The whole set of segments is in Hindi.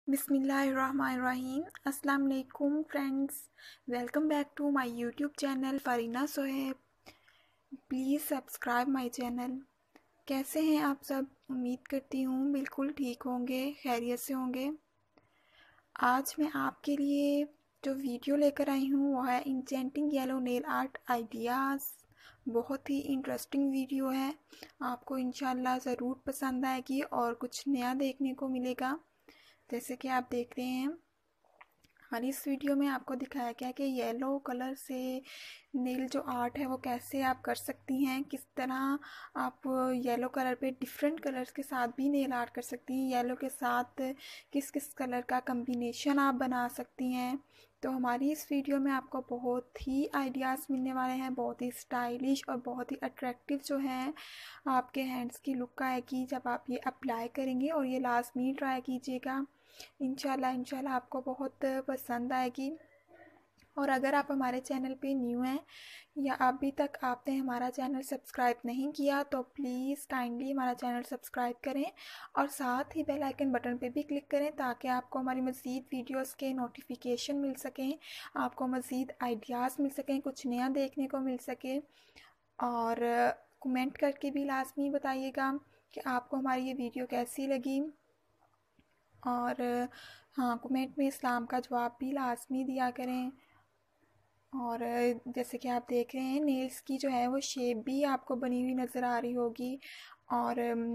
बिस्मिल्लाहिर्रहमानिर्रहीम। अस्सलाम वालेकुम friends, welcome back to my YouTube channel Fareena Sohaib. Please subscribe my channel. कैसे हैं आप सब? उम्मीद करती हूँ बिल्कुल ठीक होंगे, खैरियत से होंगे। आज मैं आपके लिए जो वीडियो लेकर आई हूँ वो है enchanting yellow nail art ideas. बहुत ही इंटरेस्टिंग वीडियो है, आपको इंशाल्लाह ज़रूर पसंद आएगी और कुछ नया देखने को मिलेगा। जैसे कि आप देख रहे हैं, हमारी इस वीडियो में आपको दिखाया गया कि येलो कलर से नेल जो आर्ट है वो कैसे आप कर सकती हैं, किस तरह आप येलो कलर पे डिफरेंट कलर्स के साथ भी नेल आर्ट कर सकती हैं, येलो के साथ किस किस कलर का कम्बिनेशन आप बना सकती हैं। तो हमारी इस वीडियो में आपको बहुत ही आइडियाज़ मिलने वाले हैं, बहुत ही स्टाइलिश और बहुत ही अट्रैक्टिव जो हैं आपके हैंड्स की लुक आएगी जब आप ये अप्लाई करेंगे। और ये लाजमी ट्राई कीजिएगा, इंशाल्लाह आपको बहुत पसंद आएगी। और अगर आप हमारे चैनल पे न्यू हैं या अभी तक आपने हमारा चैनल सब्सक्राइब नहीं किया तो प्लीज़ काइंडली हमारा चैनल सब्सक्राइब करें और साथ ही बेल आइकन बटन पे भी क्लिक करें ताकि आपको हमारी मज़ीद वीडियोस के नोटिफिकेशन मिल सकें, आपको मज़ीद आइडियाज़ मिल सकें, कुछ नया देखने को मिल सके। और कमेंट करके भी लाजमी बताइएगा कि आपको हमारी ये वीडियो कैसी लगी। और हाँ, कमेंट में इस्लाम का जवाब भी लाजमी दिया करें। और जैसे कि आप देख रहे हैं, नेल्स की जो है वो शेप भी आपको बनी हुई नज़र आ रही होगी। और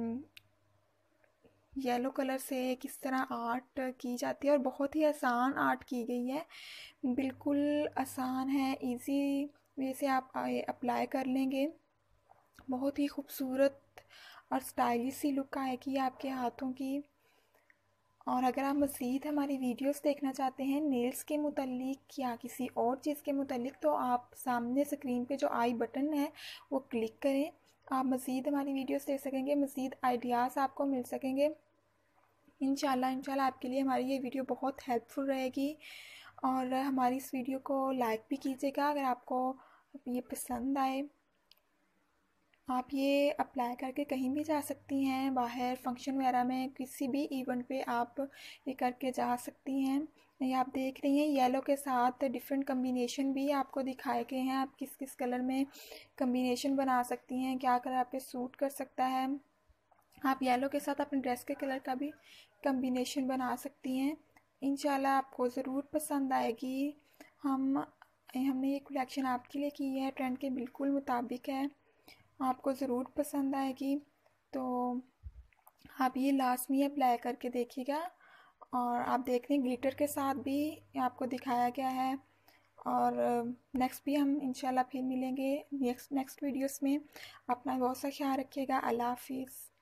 येलो कलर से किस तरह आर्ट की जाती है, और बहुत ही आसान आर्ट की गई है, बिल्कुल आसान है, इजी वे से आप अप्लाई कर लेंगे। बहुत ही खूबसूरत और स्टाइलिश सी लुक आएगी आपके हाथों की। और अगर आप मज़ीद हमारी वीडियोस देखना चाहते हैं नेल्स के मुतल्लिक या किसी और चीज़ के मुतल्लिक, तो आप सामने स्क्रीन पे जो आई बटन है वो क्लिक करें। आप मज़ीद हमारी वीडियोस देख सकेंगे, मज़ीद आइडियाज़ आपको मिल सकेंगे। इंशाल्लाह आपके लिए हमारी ये वीडियो बहुत हेल्पफुल रहेगी। और हमारी इस वीडियो को लाइक भी कीजिएगा अगर आपको ये पसंद आए। आप ये अप्लाई करके कहीं भी जा सकती हैं, बाहर फंक्शन वगैरह में, किसी भी इवेंट पे आप ये करके जा सकती हैं। ये आप देख रही हैं, येलो के साथ डिफरेंट कम्बिनेशन भी आपको दिखाए गए हैं, आप किस किस कलर में कम्बिनेशन बना सकती हैं, क्या कलर आप पे सूट कर सकता है। आप येलो के साथ अपने ड्रेस के कलर का भी कम्बिनेशन बना सकती हैं। इंशाल्लाह आपको ज़रूर पसंद आएगी। हमने ये कलेक्शन आपके लिए की है, ट्रेंड के बिल्कुल मुताबिक है, आपको ज़रूर पसंद आएगी। तो आप ये लाजमी अप्लाई करके देखिएगा। और आप देख रहे हैं ग्लिटर के साथ भी आपको दिखाया गया है। और नेक्स्ट भी हम इंशाल्लाह फिर मिलेंगे नेक्स्ट वीडियोस में। अपना बहुत सा ख्याल रखिएगा। अल्लाह हाफिज़।